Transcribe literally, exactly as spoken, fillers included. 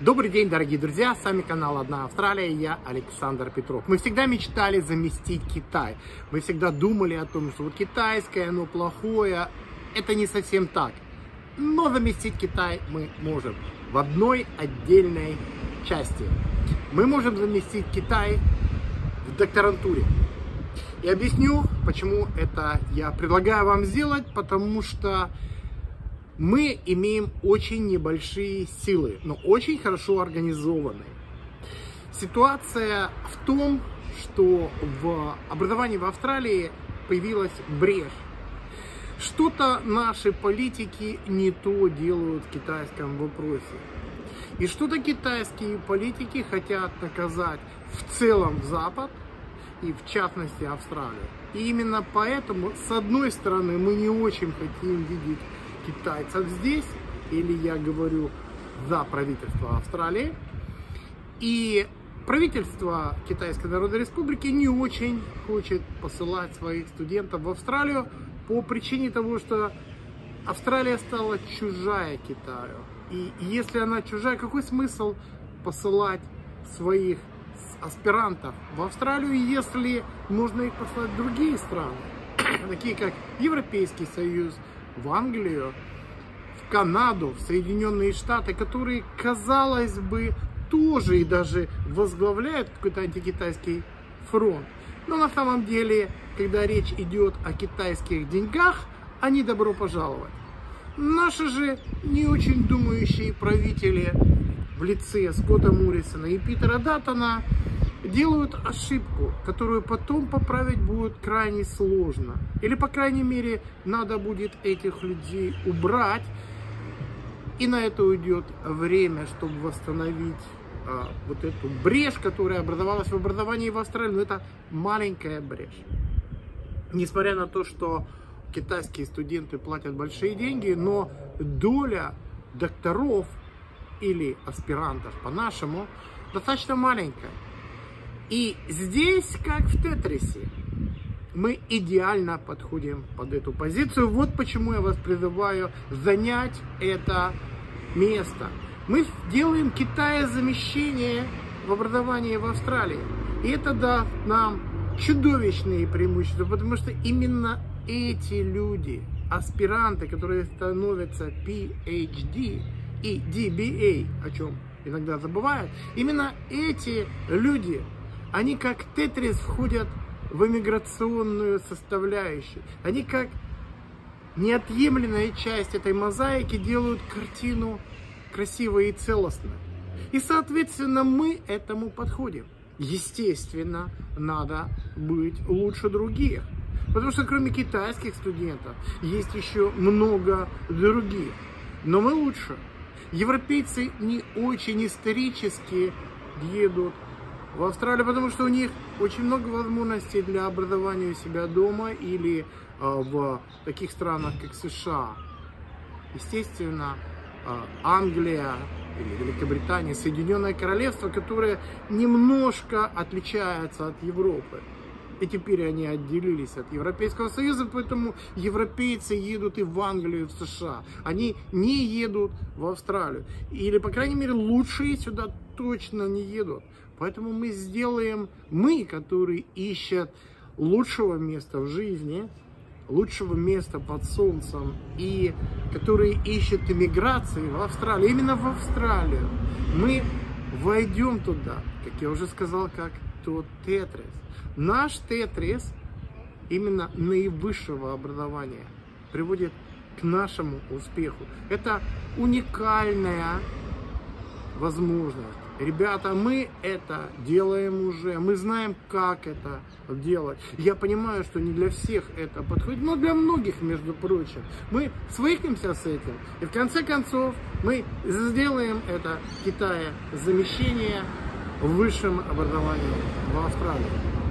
Добрый день, дорогие друзья, с вами канал «Одна Австралия», и я Александр Петров. Мы всегда мечтали заместить Китай. Мы всегда думали о том, что вот китайское, оно плохое. Это не совсем так. Но заместить Китай мы можем в одной отдельной части. Мы можем заместить Китай в докторантуре. И объясню, почему это я предлагаю вам сделать, потому что мы имеем очень небольшие силы, но очень хорошо организованные. Ситуация в том, что в образовании в Австралии появилась брешь. Что-то наши политики не то делают в китайском вопросе. И что-то китайские политики хотят наказать в целом Запад и в частности Австралию. И именно поэтому, с одной стороны, мы не очень хотим видеть китайцев здесь, или я говорю за правительство Австралии, и правительство Китайской Народной Республики не очень хочет посылать своих студентов в Австралию по причине того, что Австралия стала чужая Китаю. И если она чужая, какой смысл посылать своих аспирантов в Австралию, если можно их послать в другие страны, такие как Европейский Союз, в Англию, в Канаду, в Соединенные Штаты, которые, казалось бы, тоже и даже возглавляют какой-то антикитайский фронт. Но на самом деле, когда речь идет о китайских деньгах, они добро пожаловать. Наши же не очень думающие правители в лице Скотта Моррисона и Питера Даттона делают ошибку, которую потом поправить будет крайне сложно. Или, по крайней мере, надо будет этих людей убрать. И на это уйдет время, чтобы восстановить а, вот эту брешь, которая образовалась в образовании в Австралии. Но это маленькая брешь. Несмотря на то, что китайские студенты платят большие деньги, но доля докторов или аспирантов по-нашему достаточно маленькая. И здесь, как в Тетрисе, мы идеально подходим под эту позицию. Вот почему я вас призываю занять это место. Мы делаем китаезамещение в образовании в Австралии. И это даст нам чудовищные преимущества, потому что именно эти люди, аспиранты, которые становятся пи эйч ди и ди би эй, о чем иногда забывают, именно эти люди, они как Тетрис входят в иммиграционную составляющую. Они как неотъемлемая часть этой мозаики делают картину красивой и целостной. И, соответственно, мы этому подходим. Естественно, надо быть лучше других. Потому что кроме китайских студентов есть еще много других. Но мы лучше. Европейцы не очень исторически едут в Австралию, потому что у них очень много возможностей для образования у себя дома или э, в таких странах, как США. Естественно, э, Англия или Великобритания, Соединенное Королевство, которые немножко отличаются от Европы. И теперь они отделились от Европейского Союза, поэтому европейцы едут и в Англию, и в США. Они не едут в Австралию. Или, по крайней мере, лучшие сюда точно не едут. Поэтому мы сделаем, мы, которые ищут лучшего места в жизни, лучшего места под солнцем, и которые ищут иммиграции в Австралию, именно в Австралию, мы войдем туда, как я уже сказал, как тот Тетрис. Наш Тетрис именно наивысшего образования приводит к нашему успеху. Это уникальная возможность. Ребята, мы это делаем уже, мы знаем, как это делать. Я понимаю, что не для всех это подходит, но для многих, между прочим. Мы свыкнемся с этим, и в конце концов мы сделаем это Китае замещение в высшем образовании в Австралии.